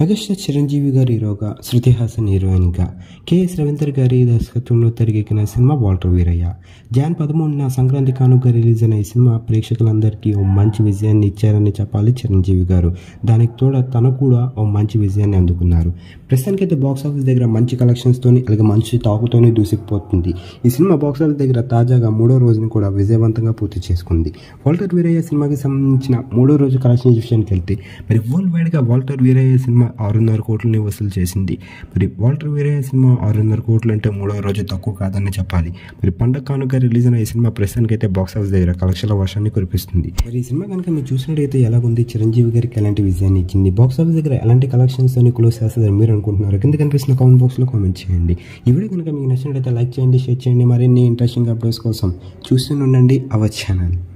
Megastar Chiranjeevi గారి హీరోగా, శృతి హాసన్ హీరోయిన్గా, కెఎస్ రవీందర్ గారి దర్శకత్వంలో తెరకెక్కిన సినిమా వాల్టర్ వీరయ్య. జాన్ 13న సంక్రాంతి కానుక రిలీజ్ అయిన ఈ సినిమా ప్రేక్షకులందరికీ ఓ మంచి విజయాన్ని ఇచ్చారని చెప్పాలి చిరంజీవి గారు. దానికి తోడ తను కూడా ఓ మంచి విజయాన్ని అందుకున్నారు. ప్రస్తుతానికైతే బాక్సాఫీస్ దగ్గర మంచి కలెక్షన్స్తోని అలాగే మంచి టాకుతోని దూసుకుపోతుంది. ఈ సినిమా బాక్సాఫీస్ దగ్గర తాజాగా 3వ రోజుని కూడా విజయవంతంగా పూర్తి చేసుకుంది. వాల్టర్ వీరయ్య సినిమాకి సంబంధించిన 3వ రోజు కలెక్షన్ విషయానికి వెళ్తే మరి వరల్డ్ వైడ్గా వాల్టర్ వీరయ్య సినిమా 6.5 కోట్లని వసూలు చేసింది. మరి వాల్టర్ వీరయ్య సినిమా 6.5 కోట్లు అంటే 3వ రోజు తక్కువ కాదని చెప్పాలి. మరి పండగ కానుక రిలీజ్ అయిన ఈ సినిమా ప్రస్తుతానికి అయితే బాక్సాఫీస్ దగ్గర కలెక్షన్ల వర్షాన్ని కురిపిస్తుంది. మరి ఈ సినిమా కనుక మీరు చూసినట్టయితే ఎలాగుంది, చిరంజీవి గారికి ఎలాంటి విజయాన్ని ఇచ్చింది, బాక్సాఫీస్ దగ్గర ఎలాంటి కలెక్షన్స్ అని క్లోజ్ చేస్తుందని మీరు అనుకుంటున్నారు? కింద కనిపిస్తున్న కామెంట్ బాక్స్లో కామెంట్ చేయండి. ఈ వీడియో కనుక మీకు నచ్చినట్లయితే లైక్ చేయండి, షేర్ చేయండి. మరిన్ని ఇంట్రెస్టింగ్ అప్డేట్స్ కోసం చూస్తూనే ఉండండి అవర్ ఛానల్.